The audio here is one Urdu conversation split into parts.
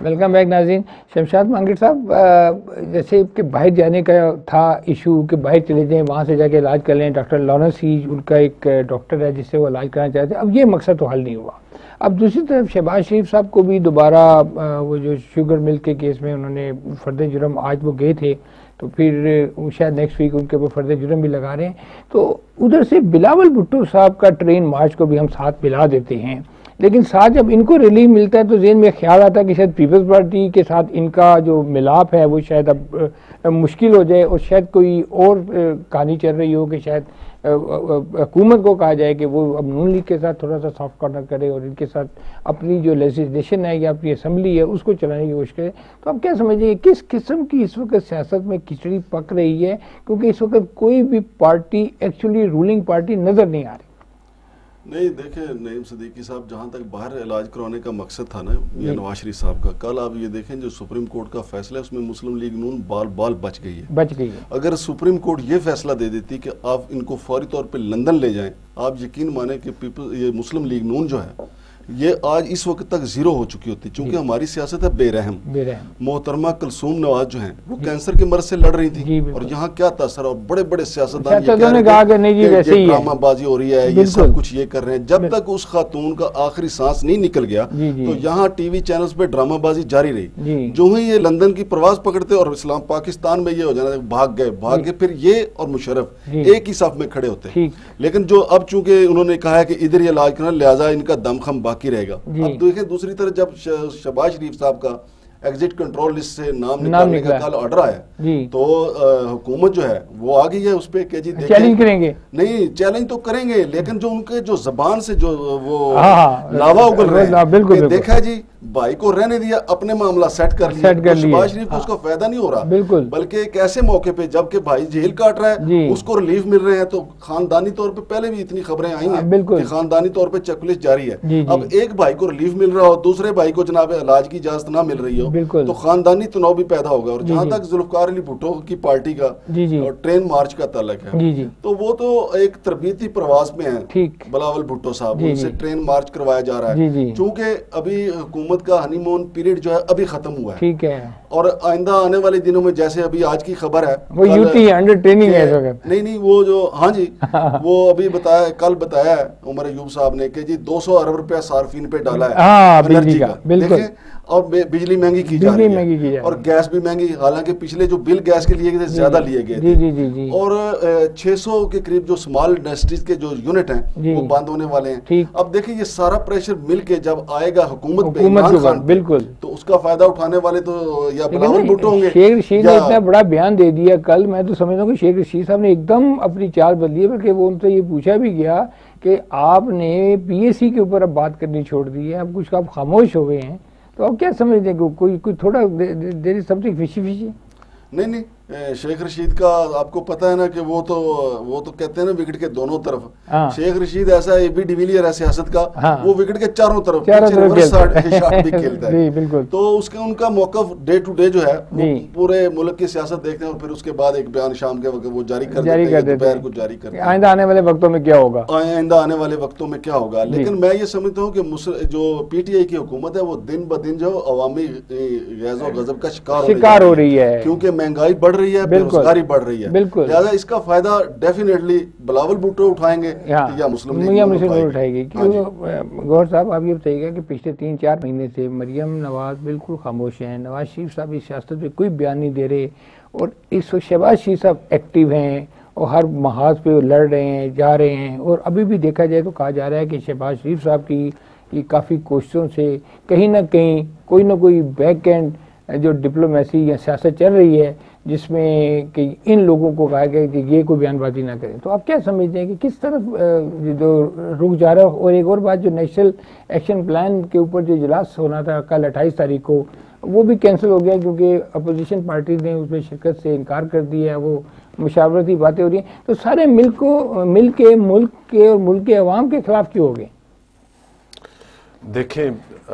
ویلکم بیک ناظرین. شمشاد مانگڑ صاحب, جیسے کہ باہر جانے کا تھا ایشو کہ باہر چلے جائیں, وہاں سے جا کے علاج کر لیں. ڈاکٹر لارنس ہی ان کا ایک ڈاکٹر ہے جس سے وہ علاج کرنا چاہتے ہیں. اب یہ مقصد تو حل نہیں ہوا. اب دوسری طرف شہباز شریف صاحب کو بھی دوبارہ وہ جو شوگر مل کے کیس میں انہوں نے فرد جرم, آج وہ گئے تھے تو پھر شاید نیکسٹ ویک ان کے اوپر فرد جرم بھی لگا رہے ہیں. تو ادھر سے بلاول بھٹو صاحب کا ٹرین مارچ کو بھی ہم ساتھ ملا دیتے ہیں, لیکن ساتھ جب ان کو ریلیف ملتا ہے تو ذہن میں خیال آتا ہے کہ شاید پیپلز پارٹی کے ساتھ ان کا جو ملاپ ہے وہ شاید اب مشکل ہو جائے, اور شاید کوئی اور کہانی چل رہی ہو کہ شاید حکومت کو کہا جائے کہ وہ اب نون لیگ کے ساتھ تھوڑا سا سافٹ کارنر کرے اور ان کے ساتھ اپنی جو لیجسلیشن ہے یا اپنی اسمبلی ہے اس کو چلانے کی کوشش کرے. تو آپ کیا سمجھیں کس قسم کی اس وقت سیاست میں کھچڑی پک رہی ہے, کیونکہ اس وقت کوئی بھی پارٹی ایکچولی رولنگ پارٹی نظر نہیں آ رہی. نہیں دیکھیں نعیم صدیقی صاحب, جہاں تک باہر علاج کروانے کا مقصد تھا نا یہ نواز شریف صاحب کا, کل آپ یہ دیکھیں جو سپریم کورٹ کا فیصلہ ہے اس میں مسلم لیگ نون بال بچ گئی ہے. اگر سپریم کورٹ یہ فیصلہ دے دیتی کہ آپ ان کو فوری طور پہ لندن لے جائیں, آپ یقین مانیں کہ یہ مسلم لیگ نون جو ہے یہ آج اس وقت تک زیرو ہو چکی ہوتی, چونکہ ہماری سیاست ہے بے رحم. محترمہ کلثوم نواز جو ہیں وہ کینسر کے مرض سے لڑ رہی تھی, اور یہاں کیا تاثر, اور بڑے بڑے سیاستدان ڈرامہ بازی ہو رہی ہے, یہ سب کچھ یہ کر رہے ہیں. جب تک اس خاتون کا آخری سانس نہیں نکل گیا تو یہاں ٹی وی چینلز پہ ڈرامہ بازی جاری رہی. جو ہی یہ لندن کی پرواز پکڑتے اور اسلام پاکستان میں یہ ہو جانا بھاگ گئے, پھر یہ اور مشرف ایک ہی صف میں کھڑے ہوتے. لیکن جو اب چونکہ انہوں نے کہا ہے کہ ادھر یہ علاج کرنا, لہٰذا ان کا دم خم باقی رہے گا. اب دیکھیں دوسری طرف جب شہباز شریف صاحب کا ایگزٹ کنٹرول لسٹ سے نام نکالنے کا کل آرڈر آیا تو حکومت جو ہے وہ آ گئی ہے اس پہ کہ جی چیلنج کریں گے. نہیں چیلنج تو کریں گے, لیکن جو ان کے جو زبان سے جو وہ لاوا اگل رہے ہیں, دیکھا جی بھائی کو رہنے دیا, اپنے معاملہ سیٹ کر لیا. شہباز شریف کو اس کا فائدہ نہیں ہو رہا, بلکہ ایک ایسے موقع پہ جب کہ بھائی جیل کاٹ رہا ہے اس کو ریلیف مل رہے ہیں. تو خاندانی طور پہ پہلے بھی اتنی خبریں آئی ہیں کہ خاندانی طور پہ چیک لسٹ جاری ہے. اب ایک بھائی کو ریلیف مل رہا ہو, دوسرے بھائی کو جناب علاج کی اجازت نہ مل رہی ہو, تو خاندانی تناؤ بھی پیدا ہوگا. اور جہاں تک ذوالفقار علی بھٹو کی پارٹی کا اور ٹرین مارچ کا تعلق ہے تو وہ تو ایک تربیتی پرواز میں ہے. بلاول بھٹو صاحب ان سے ٹرین مارچ کروایا جا رہا ہے, چونکہ ابھی حکومت کا ہنی مون پیریڈ جو ہے ابھی ختم ہوا ہے. اور آئندہ آنے والے دنوں میں جیسے ابھی آج کی خبر ہے وہ یوٹی انڈر ٹریننگ ہے. نہیں وہ جو ہاں جی وہ ابھی بتایا, کل بتایا ہے عمر ایوب صاحب نے کہ جی 200 ارب روپیہ صارفین پہ ڈالا ہے انرجی کا. دیکھیں اور بجلی مہنگی کی جا رہی ہے اور گیس بھی مہنگی, حالانکہ پچھلے جو بل گیس کے لیے گئے زیادہ لیے گئے تھے. اور 600 کے قریب جو سمال انڈسٹریز کے جو یونٹ ہیں وہ بند ہونے والے ہیں. اب دیکھیں یہ سارا پریشر مل کے جب آئے گا حکومت پہ عمران خان بالکل, تو اس کا فائدہ اٹھانے والے تو یا بلاول بھٹو ہوں گے. شیخ رشید نے اتنا بڑا بیان دے دیا کل, میں تو سمجھتا ہوں کہ شیخ رشید صاحب نے ایک دم اپنی چال بدلی ہے, بلکہ وہ ان سے یہ پوچھا بھی گیا کہ آپ نے پی ایس سی کے اوپر اب بات کرنی چھوڑ دی ہے, اب کچھ آپ خاموش ہو گئے ہیں. تو آپ کیا سمجھتے ہیں کہ کوئی تھوڑا دیر از سمتھنگ فشی. نہیں شیخ رشید کا آپ کو پتا ہے نا کہ وہ تو کہتے ہیں نا وکٹ کے دونوں طرف. شیخ رشید ایسا اے بی ڈیویلیئر ہے سیاست کا, وہ وکٹ کے چاروں طرف شاٹ بھی کھیلتا ہے. تو اس کے ان کا موقف ڈے ٹو ڈے جو ہے وہ پورے ملک کی سیاست دیکھتے ہیں, اور پھر اس کے بعد ایک بیان شام کے وقت وہ جاری کر دیتے ہیں, دوپہر کو جاری کرتے ہیں آئندہ آنے والے وقتوں میں کیا ہوگا. لیکن میں یہ سمجھتا ہوں کہ جو پی ٹی آئی کی حکومت ہے وہ دن بدن جو عوامی غیظ و غضب کا شکار ہو رہی ہے, کیونکہ مہنگائی بڑھ رہی ہے, بے روزگاری بڑھ رہی ہے. لہذا اس کا فائدہ ڈیفینیٹلی بلاول بھٹو اٹھائیں گے یا مسلم لیگ اٹھائے گی. گوہر صاحب آپ یہ بتائیے گا کہ پچھلے 3-4 مہینے سے مریم نواز بالکل خاموش ہیں, نواز شریف صاحب اس سیاست پہ کوئی بیان نہیں دے رہے, اور اس وقت شہباز شریف صاحب ایکٹیو ہیں اور ہر محاذ پہ لڑ رہے ہیں, جا رہے ہیں. اور ابھی بھی دیکھا جائے تو کہا جا رہا ہے کہ شہباز شریف صاحب کی یہ کافی کوششوں سے کہیں نہ کہیں کوئی نہ کوئی بیک اینڈ جو ڈپلومیسی یا سیاست چل رہی ہے جس میں کہ ان لوگوں کو کہا گیا کہ یہ کوئی بیان بازی نہ کریں. تو آپ کیا سمجھتے ہیں کہ کس طرف جو رک جا رہا ہے؟ اور ایک اور بات, جو نیشنل ایکشن پلان کے اوپر جو اجلاس ہونا تھا کل 28 تاریخ کو, وہ بھی کینسل ہو گیا کیونکہ اپوزیشن پارٹی نے اس میں شرکت سے انکار کر دیا ہے, وہ مشاورتی باتیں ہو رہی ہیں. تو سارے ملک کے ملک کے اور ملک کے عوام کے خلاف کیوں ہو گئے؟ دیکھیں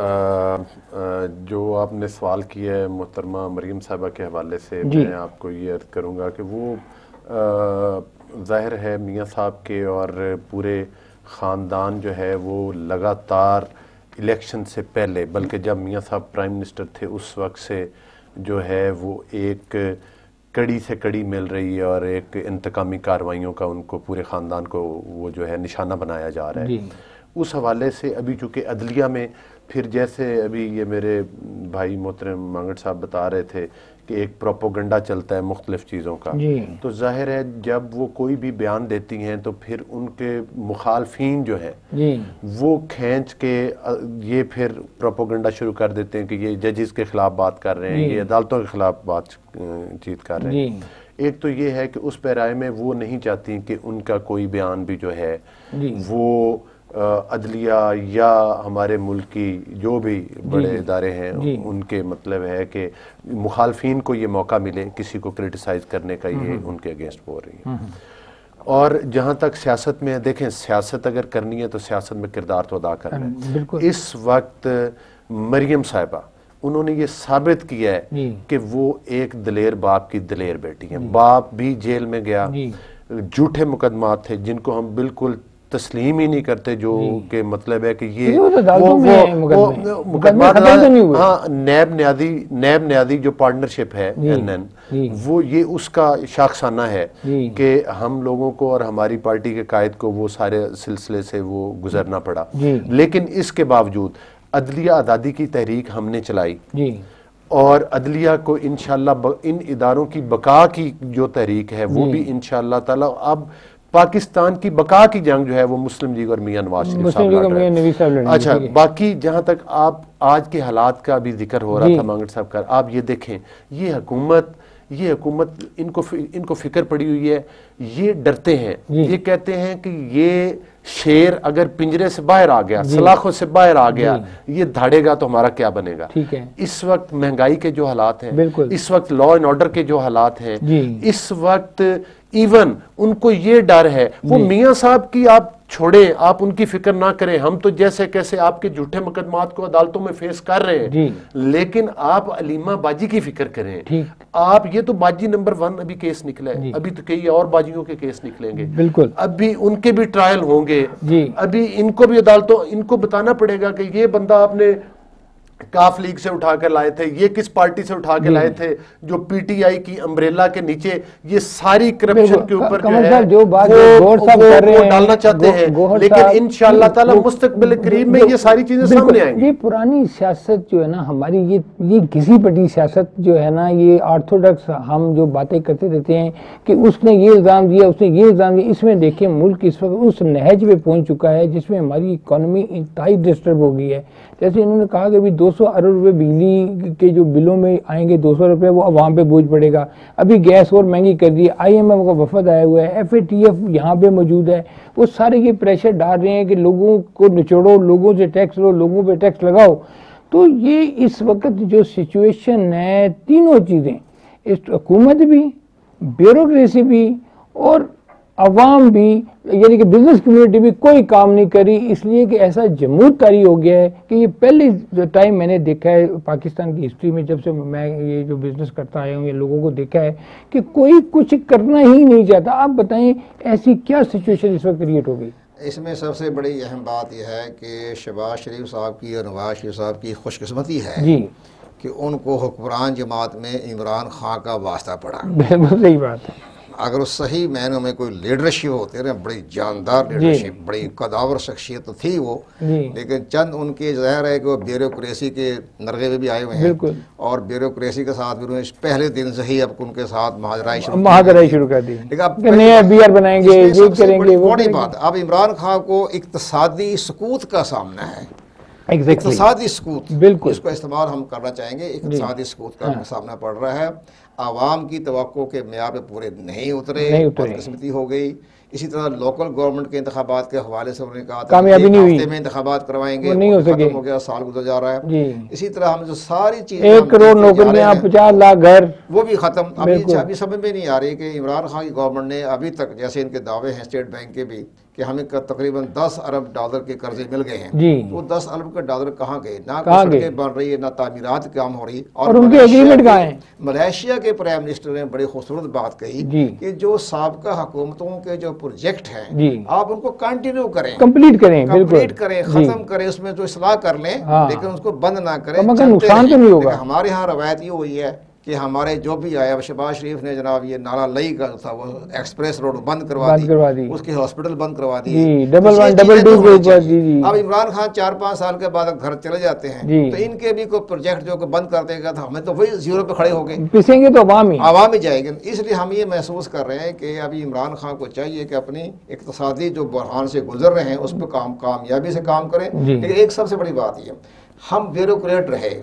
جو آپ نے سوال کیا ہے محترمہ مریم صاحبہ کے حوالے سے, میں آپ کو یہ عرض کروں گا کہ وہ ظاہر ہے میاں صاحب کے اور پورے خاندان جو ہے وہ لگاتار الیکشن سے پہلے بلکہ جب میاں صاحب پرائم منسٹر تھے اس وقت سے جو ہے وہ ایک کڑی سے کڑی مل رہی ہے اور ایک انتقامی کارروائیوں کا ان کو پورے خاندان کو وہ جو ہے نشانہ بنایا جا رہا ہے. اس حوالے سے ابھی چونکہ عدلیہ میں پھر جیسے ابھی یہ میرے بھائی محترم مانگڑ صاحب بتا رہے تھے کہ ایک پروپوگنڈا چلتا ہے مختلف چیزوں کا, تو ظاہر ہے جب وہ کوئی بھی بیان دیتی ہیں تو پھر ان کے مخالفین جو ہیں وہ کھینچ کے یہ پھر پروپوگنڈا شروع کر دیتے ہیں کہ یہ ججز کے خلاف بات کر رہے ہیں, یہ عدالتوں کے خلاف بات چیت کر رہے ہیں. ایک تو یہ ہے کہ اس پیرائے میں وہ نہیں چاہتی کہ ان کا کوئی بیان بھی جو ہے وہ عدلیہ یا ہمارے ملک کی جو بھی بڑے ادارے ہیں ان کے مطلب ہے کہ مخالفین کو یہ موقع ملے کسی کو کرٹیسائز کرنے کا, یہ ان کے اگینسٹ بول رہی ہیں. اور جہاں تک سیاست میں دیکھیں, سیاست اگر کرنی ہے تو سیاست میں کردار تو ادا کرنا ہے. اس وقت مریم صاحبہ انہوں نے یہ ثابت کیا ہے کہ وہ ایک دلیر باپ کی دلیر بیٹی ہیں. باپ بھی جیل میں گیا, جھوٹے مقدمات تھے جن کو ہم بالکل تسلیم ہی نہیں کرتے, جو کہ مطلب ہے کہ یہ مقدمات نیب نیادی جو پارٹنرشپ ہے وہ یہ اس کا شاخسانہ ہے کہ ہم لوگوں کو اور ہماری پارٹی کے قائد کو وہ سارے سلسلے سے وہ گزرنا پڑا. لیکن اس کے باوجود عدلیہ آزادی کی تحریک ہم نے چلائی اور عدلیہ کو انشاءاللہ ان اداروں کی بقا کی جو تحریک ہے وہ بھی انشاءاللہ تعالی اب پاکستان کی بقا کی جنگ جو ہے وہ مسلم لیگ اور میاں نواز شریف صاحب لڑ رہے ہیں. اچھا, باقی جہاں تک آپ آج کے حالات کا بھی ذکر ہو رہا تھا مانگڑ صاحب کا, آپ یہ دیکھیں یہ حکومت ان کو فکر پڑی ہوئی ہے, یہ ڈرتے ہیں, یہ کہتے ہیں کہ یہ شیر اگر پنجرے سے باہر آ گیا, سلاخوں سے باہر آ گیا, یہ دھاڑے گا تو ہمارا کیا بنے گا. اس وقت مہنگائی کے جو حالات ہیں, اس وقت لا اینڈ آرڈر کے جو حالات ہیں, اس وقت ایون ان کو یہ ڈر ہے, وہ میاں صاحب کی آپ چھوڑیں, آپ ان کی فکر نہ کریں, ہم تو جیسے کیسے آپ کے جھوٹے مقدمات کو عدالتوں میں فیس کر رہے ہیں, لیکن آپ علیمہ باجی کی فکر کریں. آپ یہ تو باجی نمبر 1 ابھی کیس نکلا ہے, ابھی تو کئی اور باجیوں کے کیس نکلیں گے, ابھی ان کے بھی ٹرائل ہوں گے, ابھی ان کو بھی عدالتوں ان کو بتانا پڑے گا کہ یہ بندہ آپ نے کاف لیگ سے اٹھا کر لائے تھے, یہ کس پارٹی سے اٹھا کے لائے تھے, جو پی ٹی آئی کی امبریلا کے نیچے یہ ساری کرپشن کے اوپر جو ہے وہ ڈالنا چاہتے ہیں, لیکن انشاءاللہ تعالی مستقبل قریب میں یہ ساری چیزیں سامنے آئیں گی. یہ پرانی سیاست جو ہے نا ہماری, یہ گھسی پٹی سیاست جو ہے نا, یہ آرتھوڈکس ہم جو باتیں کرتے رہتے ہیں کہ اس نے یہ الزام دیا, اس نے یہ الزام دیا, اس میں دیکھیں ملک اس وقت اس نہج پہ پہنچ چکا ہے جس میں ہماری اکانومی انتہائی ڈسٹرب ہو گئی ہے. جیسے انہوں نے کہا کہ ابھی 200 ارب روپے بجلی کے جو بلوں میں آئیں گے, 200 روپے وہ عوام پہ بوجھ پڑے گا. ابھی گیس اور مہنگی کر دی, IMF کا وفد آیا ہوا ہے, FATF یہاں پہ موجود ہے, وہ سارے یہ پریشر ڈال رہے ہیں کہ لوگوں کو نچوڑو, لوگوں سے ٹیکس لو, لوگوں پہ ٹیکس لگاؤ. تو یہ اس وقت جو سچویشن ہے, تینوں چیزیں, حکومت بھی, بیوروکریسی بھی اور عوام بھی, یعنی کہ بزنس کمیونٹی بھی کوئی کام نہیں کری, اس لیے کہ ایسا جمود طاری ہو گیا ہے کہ یہ پہلی ٹائم میں نے دیکھا ہے پاکستان کی ہسٹری میں, جب سے میں یہ جو بزنس کرتا آیا ہوں, یہ لوگوں کو دیکھا ہے کہ کوئی کچھ کرنا ہی نہیں چاہتا. آپ بتائیں ایسی کیا سچویشن اس وقت کریٹ ہو گئی؟ اس میں سب سے بڑی اہم بات یہ ہے کہ شہباز شریف صاحب کی اور نواز شریف صاحب کی خوش قسمتی ہے کہ ان کو حکمران جماعت میں عمران خان کا واسطہ پڑا. بالکل صحیح بات ہے. اگر اس صحیح معنوں میں کوئی لیڈرشپ ہوتے رہے, بڑی جاندار لیڈرشپ, بڑی قداور شخصیت تھی وہ, لیکن چند ان کے ظاہر ہے کہ وہ بیوروکریسی کے نرغے میں بھی آئے ہوئے ہیں, اور بیوروکریسی کے ساتھ بھی انہوں نے پہلے دن سے ہی اب ان کے ساتھ مہاجرائی شروع کر دی. بنائیں گے, یہ کریں گے. بڑی بات, اب عمران خان کو اقتصادی سقوط کا سامنا ہے, اقتصادی سقوط, بالکل اس کو استعمال ہم کرنا چاہیں گے. اقتصادی سقوط کا سامنا پڑ رہا ہے, عوام کی توقع کے معیار پہ پورے نہیں اترے, بدقسمتی ہو گئی. اسی طرح لوکل گورنمنٹ کے انتخابات کے حوالے سے انہوں نے کہا تھا کہ ہفتے میں انتخابات کروائیں گے, ختم ہو گیا, سال گزر جا رہا ہے. اسی طرح ہم جو ساری چیزیں 1 کروڑ نوکریاں, 50 لاکھ گھر, وہ بھی ختم. ابھی سمجھ میں نہیں آ رہی کہ عمران خان کی گورنمنٹ نے ابھی تک, جیسے ان کے دعوے ہیں اسٹیٹ بینک کے بھی کہ ہمیں تقریباً 10 ارب ڈالر کے قرضے مل گئے ہیں تو 10 ارب کے ڈالر کہاں گئے؟ نہ سڑکیں بن رہی ہے، نہ تعمیرات کام ہو رہی. اور ان کے ایگریمنٹ کہاں ہیں؟ ملائیشیا کے پرائم منسٹر نے بڑی خوبصورت بات کہی کہ جو سابقہ حکومتوں کے جو پروجیکٹ ہیں آپ ان کو کنٹینیو کریں، کمپلیٹ کریں، ختم کریں، اس میں جو اصلاح کر لیں، لیکن اس کو بند نہ کریں. نقصان تو نہیں ہوگا. ہمارے ہاں روایت یہ ہوئی ہے کہ ہمارے جو بھی آیا شہباز شریف نے جناب یہ نالا لئی کا تھا وہ ایکسپریس روڈ بند کروا دی، اس کے ہاسپٹل بند کروا دی، ڈبل 1 ڈبل 2. اب عمران خان 4-5 سال کے بعد گھر چلے جاتے ہیں تو ان کے بھی کوئی پروجیکٹ جو بند کر دے گا تو ہمیں تو وہی زیرو پہ کھڑے ہو گئے، پسیں گے تو عوام ہی جائے گی. اس لیے ہم یہ محسوس کر رہے ہیں کہ ابھی عمران خان کو چاہیے کہ اپنی اقتصادی جو بحران سے گزر رہے ہیں اس پہ کامیابی سے کام کریں. لیکن ایک سب سے بڑی بات یہ ہم بیوروکریٹ رہے.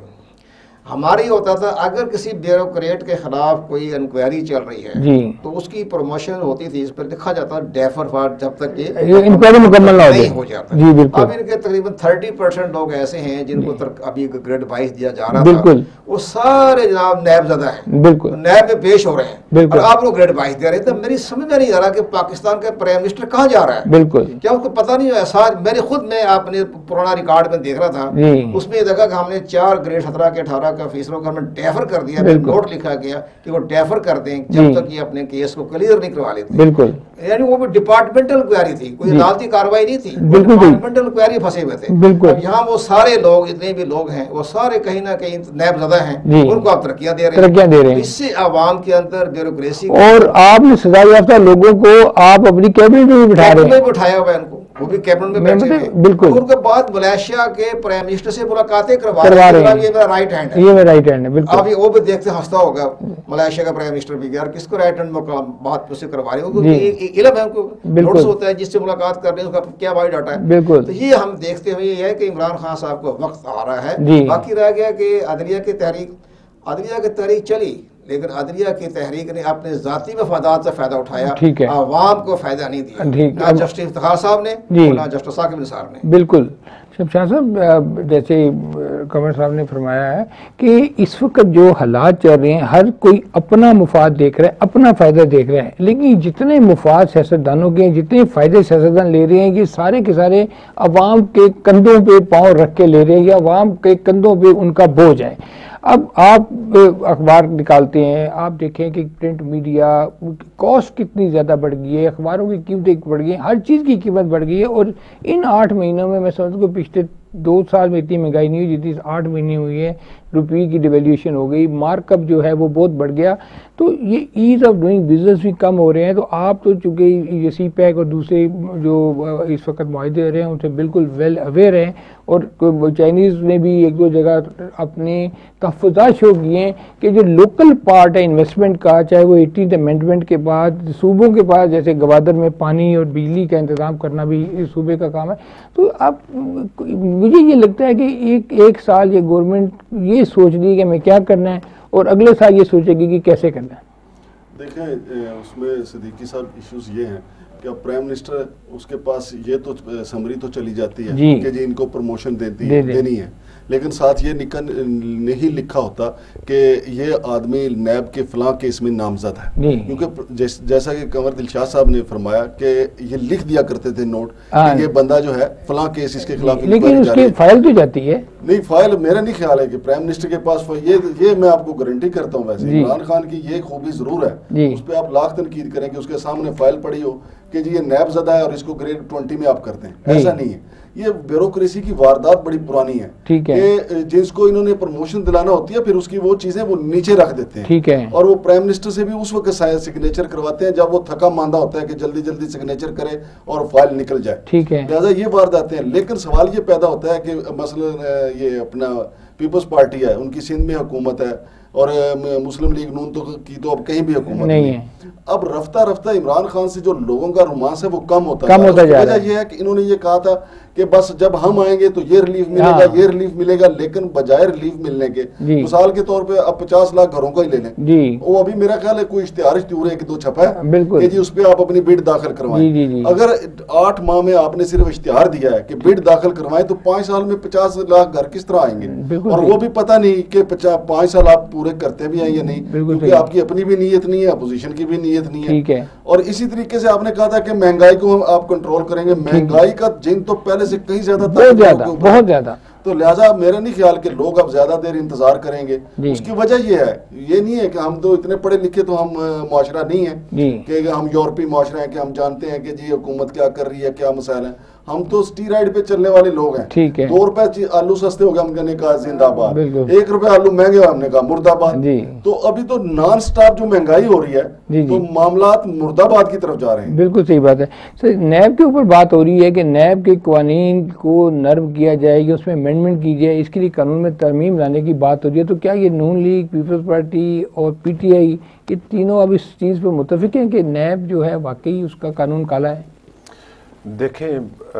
ہماری ہوتا تھا اگر کسی بیوروکریٹ کے خلاف کوئی انکوائری چل رہی ہے تو اس کی پروموشن ہوتی تھی، اس پر لکھا جاتا ڈیفر فار جب تک کہ انکوائری مکمل نہیں ہو جاتا. اب ان کے تقریباً 30% لوگ ایسے ہیں جن کو ابھی گریڈ 22 دیا جا رہا تھا، وہ سارے جناب نیب زدہ ہیں، نیب میں پیش ہو رہے ہیں اور آپ لوگ گریڈ 22 دے رہے ہیں. تو میری سمجھ میں نہیں آ رہا کہ پاکستان کا پرائم منسٹر کہاں جا رہا ہے. کیا اس کو پتہ نہیں ہے؟ ساتھ میں آپ نے پرانا ریکارڈ میں دیکھ رہا تھا، اس میں یہ دیکھا کہ ہم نے 4 گریڈ 17 کے 18 کا فیصدوں کا ڈیفر کر دیا، نوٹ لکھا گیا کہ وہ ڈیفر کر دیں جب تک یہ اپنے کیس کو کلیئر نہیں کروا لیتے. یعنی وہ بھی ڈپارٹمنٹل انکوائری تھی، کوئی عدالتی کارروائی نہیں تھی، ڈپارٹمنٹل انکوائری پھنسے ہوئے تھے. اب یہاں وہ سارے لوگ جتنے بھی لوگ ہیں وہ سارے کہیں نہ کہیں نیب زدہ ہیں، ان کو آپ ترقیاں دے رہے ہیں. اس سے عوام کے اندر بیوروکریسی اور آپ نے سزا یافتہ لوگوں کو آپ اپنی کیبنٹ میں بٹھا رہے ہیں، بٹھایا ہوا ہے ان کو، وہ بھی کیبنٹ میں بیٹھے ہیں. بالکل. ان کے بعد ملائیشیا کے پرائم منسٹر سے ملاقاتیں کروا رہے ہیں، یہ میرا رائٹ ہینڈ ہے، یہ میرا رائٹ ہینڈ ہے. بالکل. اب وہ بھی دیکھتے ہنستا ہوگا ملائیشیا کا پرائم منسٹر بھی، یار کس کو رائٹ ہینڈ بات سے کروا رہے ہیں، علم ہے ان کو، نوٹس ہوتا ہے جس سے ملاقات کر رہے ہیں اس کا کیا بایو ڈاٹا ہے. بالکل. تو یہ ہم دیکھتے ہوئے یہ ہے کہ عمران خان صاحب کو وقت آ رہا ہے. باقی رہ گیا کہ عدلیہ کی تحریک چلی، لیکن عدلیہ کی تحریک نے اپنے ذاتی مفادات سے فائدہ اٹھایا، عوام کو فائدہ نہیں دیا، نہ جسٹس افتخار صاحب نے نہ جسٹس ثاقب نثار نے. بالکل. شمشاد صاحب جیسے قمر صاحب نے فرمایا ہے کہ اس وقت جو حالات چل رہے ہیں ہر کوئی اپنا مفاد دیکھ رہا ہے، اپنا فائدہ دیکھ رہا ہے، لیکن جتنے مفاد سیاستدانوں کے ہیں، جتنے فائدے سیاستدان لے رہے ہیں، یہ سارے کے سارے عوام کے کندھوں پہ پاؤں رکھ کے لے رہے ہیں، یا عوام کے کندھوں پہ ان کا بوجھ ہے. اب آپ اخبار نکالتے ہیں، آپ دیکھیں کہ پرنٹ میڈیا کاسٹ کتنی زیادہ بڑھ گئی ہے، اخباروں کی قیمتیں بڑھ گئی ہیں، ہر چیز کی قیمت بڑھ گئی ہے. اور ان 8 مہینوں میں سمجھتا ہوں پچھلے 2 سال میں اتنی مہنگائی نہیں ہوئی جتنی 8 مہینے ہوئی ہے. روپے کی ڈیویلیوشن ہو گئی، مارک اپ جو ہے وہ بہت بڑھ گیا. تو یہ ایز آف ڈوئنگ بزنس بھی کم ہو رہے ہیں. تو آپ تو چونکہ یہ سی پیک اور دوسرے جو اس وقت معاہدے ہو رہے ہیں ان سے بالکل ویل اویئر ہیں، اور چائنیز نے بھی 1-2 جگہ اپنے تحفظات شو کیے ہیں کہ جو لوکل پارٹ ہے انویسٹمنٹ کا، چاہے وہ 18th امینڈمنٹ کے بعد صوبوں کے پاس جیسے گوادر میں پانی اور بجلی کا انتظام کرنا بھی صوبے کا کام ہے. تو اب مجھے یہ لگتا ہے کہ ایک سال یہ گورنمنٹ یہ سوچ رہی ہے کہ ہمیں کیا کرنا ہے، اور اگلے سال یہ سوچے گی کہ کیسے کرنا ہے. دیکھیں اس میں صدیقی صاحب ایشوز یہ ہیں کہ اب پرائم منسٹر اس کے پاس یہ تو سمری تو چلی جاتی ہے کہ جی ان کو پروموشن دینی ہے، لیکن ساتھ یہ نہیں لکھا ہوتا کہ یہ آدمی نیب کے فلاں کیس میں نامزد ہے. کیونکہ جیسا کہ قمر دلشاد صاحب نے فرمایا کہ یہ لکھ دیا کرتے تھے نوٹ کہ یہ بندہ جو ہے فلاں کیس اس کے خلاف، لیکن اس کی فائل تو جاتی ہے نہیں. فائل میرا نہیں خیال ہے کہ پرائم منسٹر کے پاس یہ میں آپ کو گارنٹی کرتا ہوں. ویسے عمران خان کی یہ خوبی ضرور ہے، اس پہ آپ لاکھ تنقید کریں کہ اس کے سامنے فائل پڑی ہو کہ جی یہ نیب زدہ ہے اور اس کو گریڈ 20 میں آپ کرتے ہیں. ایسا نہیں ہے. یہ بیوروکریسی کی واردات بڑی پرانی ہے کہ جس کو انہوں نے پروموشن دلانا ہوتی ہے پھر اس کی وہ چیزیں وہ نیچے رکھ دیتے ہیں، اور وہ پرائم منسٹر سے بھی اس وقت سگنیچر کرواتے ہیں جب وہ تھکا ماندہ ہوتا ہے کہ جلدی جلدی سگنیچر کرے اور فائل نکل جائے. لہٰذا یہ وارداتیں ہیں. لیکن سوال یہ پیدا ہوتا ہے کہ مثلا یہ اپنا پیپلز پارٹی ہے، ان کی سندھ میں حکومت ہے، اور مسلم لیگ نون کی تو اب کہیں بھی حکومت نہیں ہے. اب رفتہ رفتہ عمران خان سے جو لوگوں کا رومانس ہے وہ کم ہوتا ہے. وجہ یہ ہے کہ انہوں نے یہ کہا تھا کہ بس جب ہم آئیں گے تو یہ ریلیف ملے گا، یہ ریلیف ملے گا، لیکن بجائے ریلیف ملنے کے مثال کے طور پہ اب 50 لاکھ گھروں کا ہی لے لیں، وہ ابھی میرا خیال ہے کوئی اشتہار ایک دو چھپا ہے کہ جی اس پہ آپ اپنی بڈ داخل کروائیں. اگر 8 ماہ میں آپ نے صرف اشتہار دیا ہے کہ بڈ داخل کروائیں تو 5 سال میں 50 لاکھ گھر کس طرح آئیں گے؟ اور وہ بھی پتہ نہیں کہ 5 سال آپ پورے کرتے بھی ہیں یا نہیں، کیونکہ آپ کی اپنی بھی نیت نہیں ہے، اپوزیشن کی بھی نیت نہیں ہے. اور اسی طریقے سے آپ نے کہا تھا کہ مہنگائی کو آپ کنٹرول کریں گے، مہنگائی کا جن تو پہلے سے کہیں زیادہ بہت زیادہ، تو لہٰذا میرا نہیں خیال کہ لوگ اب زیادہ دیر انتظار کریں گے. اس کی وجہ یہ ہے، یہ نہیں ہے کہ ہم تو اتنے پڑھے لکھے تو ہم معاشرہ نہیں ہے کہ ہم یورپی معاشرہ ہیں کہ ہم جانتے ہیں کہ جی حکومت کیا کر رہی ہے، کیا مسائل ہیں. ہم تو اسٹیرائڈ پہ چلنے والے لوگ ہیں. 2 روپے آلو سستے ہو گئے، ہم نے کہا زندہ باد. 1 روپے آلو مہنگے ہوئے، ہم نے کہا مرد آباد. تو ابھی تو نان سٹاپ جو مہنگائی ہو رہی ہے تو معاملات مرد آباد کی طرف جا رہے ہیں. بالکل صحیح بات ہے. نیب کے اوپر بات ہو رہی ہے کہ نیب کے قوانین کو نرم کیا جائے گی، اس میں امینڈمنٹ کی جائے، اس کے لیے قانون میں ترمیم لانے کی بات ہو رہی ہے. تو کیا یہ نون لیگ، پیپلز پارٹی اور پی ٹی آئی یہ تینوں اب اس چیز پہ متفق ہیں کہ نیب جو ہے واقعی اس کا قانون کالا ہے؟ دیکھیں،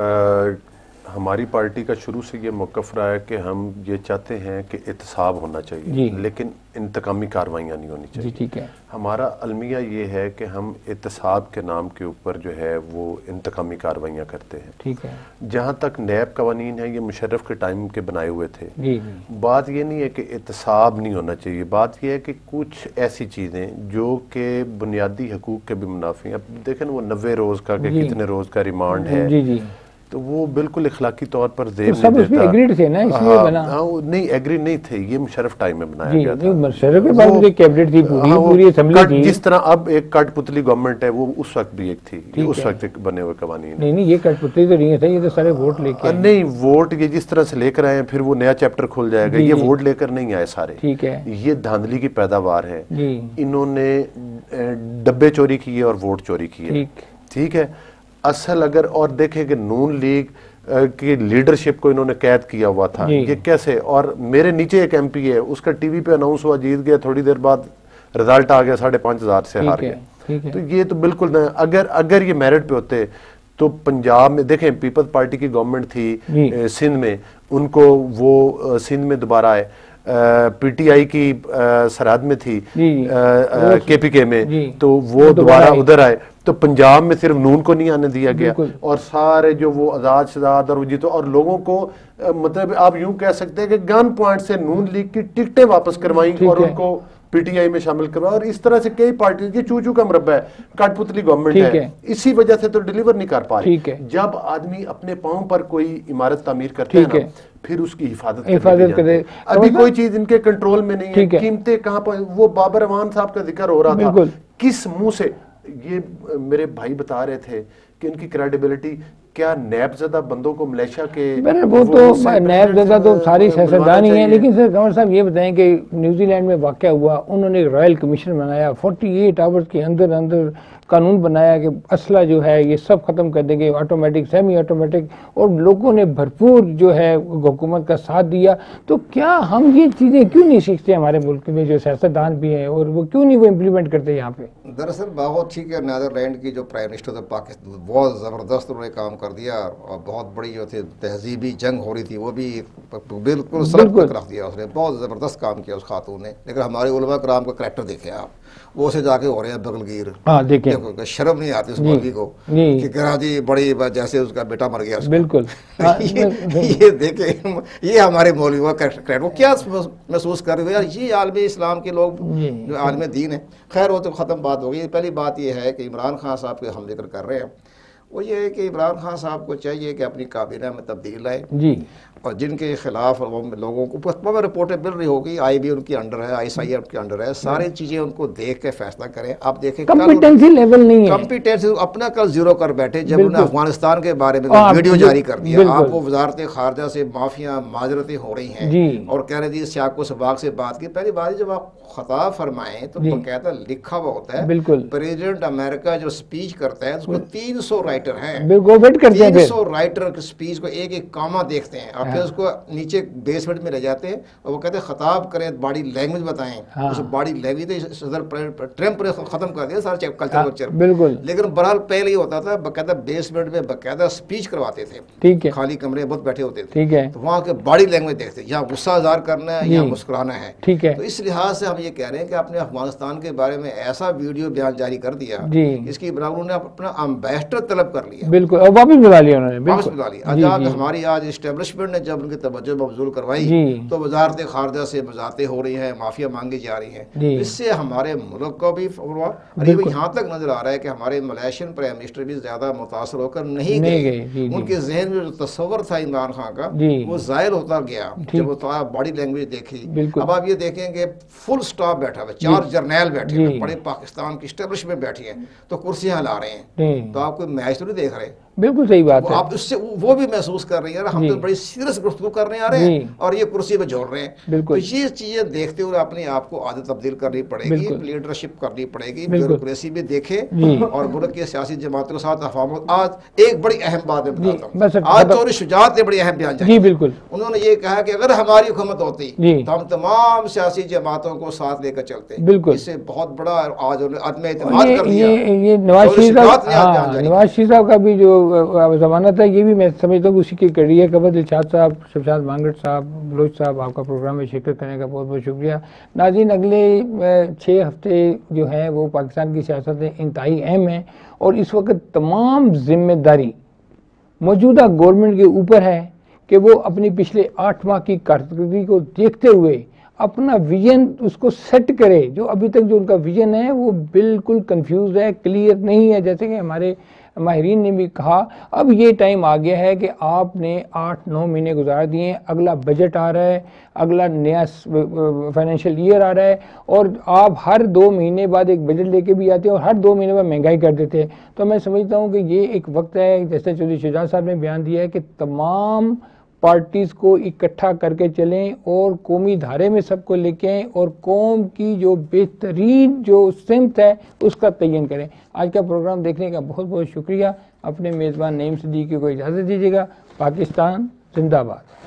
ہماری پارٹی کا شروع سے یہ موقف رہا ہے کہ ہم یہ چاہتے ہیں کہ احتساب ہونا چاہیے، لیکن انتقامی کارروائیاں نہیں ہونی چاہیے. ٹھیک ہے. ہمارا المیہ یہ ہے کہ ہم احتساب کے نام کے اوپر جو ہے وہ انتقامی کارروائیاں کرتے ہیں. ٹھیک ہے. جہاں تک نیب قوانین ہیں یہ مشرف کے ٹائم کے بنائے ہوئے تھے. بات یہ نہیں ہے کہ احتساب نہیں ہونا چاہیے، بات یہ ہے کہ کچھ ایسی چیزیں جو کہ بنیادی حقوق کے بھی منافی ہیں. اب دیکھیں وہ 90 روز کا کہ کتنے روز کا ریمانڈ ہے، تو وہ بالکل اخلاقی طور پر زیب نہیں دیتا. سب ایگریڈ تھے نا، اس لیے بنا. نہیں ایگری نہیں تھے، یہ مشرف ٹائم میں بنایا گیا تھا. مشرف کے بعد ایک کیبنٹ تھی، پوری اسمبلی تھی. جس طرح اب ایک کٹ پتلی گورنمنٹ ہے وہ اس وقت بھی ایک تھی، اس وقت بنے ہوئے قوانین. نہیں یہ کٹ پتلی تو نہیں ہے، یہ تو سارے ووٹ لے کے نہیں، ووٹ یہ جس طرح سے لے کر آئے ہیں پھر وہ نیا چیپٹر کھول جائے گا. یہ ووٹ لے کر نہیں آئے سارے. ٹھیک ہے. یہ دھاندلی کی پیداوار ہے. انہوں نے ڈبے چوری کیے اور ووٹ چوری کیے. ٹھیک ہے. اصل اگر اور دیکھیں کہ نون لیگ کی لیڈرشپ کو انہوں نے قید کیا ہوا تھا، یہ کیسے؟ اور میرے نیچے ایک ایم پی ہے، اس کا ٹی وی پہ اناؤنس ہوا، جیت گیا، تھوڑی دیر بعد رزلٹ آ گیا 5,500 سے ہار گیا. تو یہ تو بالکل اگر یہ میرٹ پہ ہوتے تو پنجاب میں دیکھیں پیپلز پارٹی کی گورنمنٹ تھی سندھ میں، ان کو وہ سندھ میں دوبارہ آئے. پی ٹی آئی کی سرحد میں تھی کے پی کے میں، تو وہ دوبارہ ادھر آئے. تو پنجاب میں صرف نون کو نہیں آنے دیا گیا، اور سارے جو وہ آزاد شہزاد اور جیتو اور لوگوں کو مطلب آپ یوں کہہ سکتے ہیں کہ گن پوائنٹ سے نون لیگ کی ٹکٹیں واپس کروائیں اور ان کو پی ٹی آئی میں شامل کروا. اور اس طرح سے کئی پارٹی یہ چوچو کا مربع ہے، کٹ پتلی گورنمنٹ ہے، اسی وجہ سے تو ڈیلیور نہیں کر پا رہی. جب آدمی اپنے پاؤں پر کوئی عمارت تعمیر کرتا ہے نا پھر اس کی حفاظت کرے. ابھی کوئی چیز ان کے کنٹرول میں نہیں ہے. قیمتیں کہاں پر، وہ بابر امان صاحب کا ذکر ہو رہا تھا، کس منہ سے یہ میرے بھائی بتا رہے تھے کہ ان کی کریڈیبلٹی کیا نیب زدہ بندوں کو ملیشیا کے وہ تو نیب زدہ تو ساری سیاستدان ہی ہیں. لیکن سر قمر صاحب یہ بتائیں کہ نیوزی لینڈ میں واقعہ ہوا، انہوں نے رائل کمیشن بنایا، 48 آورز کے اندر قانون بنایا کہ اسلحہ جو ہے یہ سب ختم کر دیں گے، آٹومیٹک سیمی آٹومیٹک، اور لوگوں نے بھرپور جو ہے حکومت کا ساتھ دیا. تو کیا ہم یہ چیزیں کیوں نہیں سیکھتے ہمارے ملک میں جو سیاستدان بھی ہیں، اور وہ کیوں نہیں وہ امپلیمنٹ کرتے یہاں پہ؟ دراصل بہت ٹھیک ہے، نیدرلینڈ کی جو پرائم منسٹر تھا پاکستان، بہت زبردست انہوں نے کام کر دیا، اور بہت بڑی جو تھی تہذیبی جنگ ہو رہی تھی وہ بھی بالکل سڑک تک رکھ دیا اس نے. بہت زبردست کام کیا اس خاتون نے. لیکن ہمارے علماء کرام کا کریکٹر دیکھیں آپ، وہ اسے جا کے ہو رہے ہیں بغل گیر. دیکھیں شرم نہیں آتی اس مولوی کو کہ کراچی بڑی جیسے اس کا بیٹا مر گیا. بالکل یہ دیکھیں یہ ہمارے مولوی کا کریکٹر، وہ کیا محسوس کر رہے ہیں یہ عالم اسلام کے لوگ جو عالم دین ہیں. خیر وہ تو ختم بات ہو گئی. پہلی بات یہ ہے کہ عمران خان صاحب کے ہم ذکر کر رہے ہیں، وہ یہ ہے کہ عمران خان صاحب کو چاہیے کہ اپنی کابینہ میں تبدیل لائے، اور جن کے خلاف لوگوں کو رپورٹیں مل رہی ہوگی، آئی بی ان کے انڈر ہے، ISI ان کے انڈر ہے، ساری چیزیں ان کو دیکھ کے فیصلہ کریں. آپ دیکھیں کمپیٹنسی لیول نہیں ہے، کمپیٹنسی اپنا کل زیرو کر بیٹھے. جب انہوں نے افغانستان کے بارے میں ویڈیو جاری کر دیا، آپ کو وزارت خارجہ سے معافیاں معذرتیں ہو رہی ہیں اور کہہ رہے تھے سیاق و سباق سے بات کی. پہلی بات جب آپ خطاب فرمائیں تو باقاعدہ لکھا ہوا ہوتا ہے. پریزیڈنٹ امریکہ جو سپیچ کرتا ہے اس کو 300 رائٹر ہیں، بالکل ویٹ کرتے ہیں، 300 رائٹر کی سپیچ کو ایک ایک کامہ دیکھتے ہیں اور پھر اس کو نیچے بیسمنٹ میں رہ جاتے ہیں اور وہ کہتے ہیں خطاب کریں، باڈی لینگویج بتائیں، اس باڈی لینگویج تو صدر ٹرمپ نے ختم کر دیا سارے کلچر، بالکل، لیکن بہرحال پہلے یہ ہوتا تھا باقاعدہ بیسمنٹ میں باقاعدہ سپیچ کرواتے تھے، ٹھیک ہے، خالی کمرے بہت بیٹھے ہوتے تھے، ٹھیک ہے، تو وہاں کے باڈی لینگویج دیکھتے یا غصہ اظہار کرنا ہے یا مسکرانا ہے، ٹھیک ہے، تو اس لحاظ سے ہم یہ کہہ رہے ہیں کہ آپ نے افغانستان کے بارے میں ایسا ویڈیو بیان جاری کر دیا اس کی بنا انہوں نے اپنا امبیسڈر طلب کر لیا، بالکل، اور واپس بلا لیا انہوں نے، واپس بلا لیا۔ ہماری آج اسٹیبلشمنٹ نے جب ان کی توجہ مبذول کروائی تو وزارت خارجہ سے وضاحتیں ہو رہی ہیں، معافیا مانگی جا رہی ہیں، اس سے ہمارے ملک کو بھی یہاں تک نظر آ رہا ہے کہ ہمارے ملیشین پرائم منسٹر بھی زیادہ متاثر ہو کر نہیں گئے، ان کے ذہن میں جو تصور تھا عمران خان کا وہ زائل ہوتا گیا جب وہ باڈی لینگویج دیکھی۔ اب آپ یہ دیکھیں کہ فل سٹاف بیٹھا ہوا، 4 جرنیل بیٹھے ہیں، بڑے پاکستان کی اسٹیبلشمنٹ بیٹھی ہیں تو کرسیاں ہلا رہے ہیں، تو آپ کوئی میچ تو نہیں دیکھ رہے، بالکل صحیح بات ہے، آپ اس سے وہ بھی محسوس کر رہے ہیں ہم تو بڑی سیریس گفتگو کرنے آ رہے ہیں اور یہ کرسی پہ جوڑ رہے ہیں، تو یہ چیزیں دیکھتے ہوئے اپنے آپ کو عادت تبدیل کرنی پڑے گی، لیڈرشپ کرنی پڑے گی، بیوروکریسی بھی دیکھے اور ملک کے سیاسی جماعتوں کے ساتھ تفاہم۔ آج ایک بڑی اہم بات میں بتاتا ہوں، آج چوری شجاعت نے بڑی اہم بیان جاری، بالکل، انہوں نے یہ کہا کہ اگر ہماری حکومت ہوتی تو ہم تمام سیاسی جماعتوں کو ساتھ لے کر چلتے، بالکل، اس سے بہت بڑا آج عدم اعتماد کر دیا۔ یہ نواز شریف صاحب کا بھی جو ضمانت ہے یہ بھی میں سمجھتا ہوں اسی کی کڑی ہے۔ قبر دلشاد صاحب، شمشاد مانگٹ صاحب، بلوچ صاحب، آپ کا پروگرام میں شرکت کرنے کا بہت بہت شکریہ۔ ناظرین، اگلے 6 ہفتے جو ہیں وہ پاکستان کی سیاست میں انتہائی اہم ہیں اور اس وقت تمام ذمہ داری موجودہ گورنمنٹ کے اوپر ہے کہ وہ اپنی پچھلے 8 ماہ کی کارکردگی کو دیکھتے ہوئے اپنا ویژن اس کو سیٹ کرے۔ جو ابھی تک جو ان کا ویژن ہے وہ بالکل کنفیوز ہے، کلیئر نہیں ہے، جیسے کہ ہمارے ماہرین نے بھی کہا اب یہ ٹائم آ گیا ہے کہ آپ نے 8-9 مہینے گزار دیے ہیں، اگلا بجٹ آ رہا ہے، اگلا نیا فائنینشیل ایئر آ رہا ہے اور آپ ہر 2 مہینے بعد ایک بجٹ لے کے بھی آتے ہیں اور ہر 2 مہینے بعد مہنگائی کر دیتے ہیں۔ تو میں سمجھتا ہوں کہ یہ ایک وقت ہے، جیسے چودھری شجاعت صاحب نے بیان دیا ہے، کہ تمام پارٹیز کو اکٹھا کر کے چلیں اور قومی دھارے میں سب کو لے کے آئیں اور قوم کی جو بہترین جو سمت ہے اس کا تعین کریں۔ آج کا پروگرام دیکھنے کا بہت بہت شکریہ۔ اپنے میزبان نعیم صدیقی کو اجازت دیجیے گا۔ پاکستان زندہ باد۔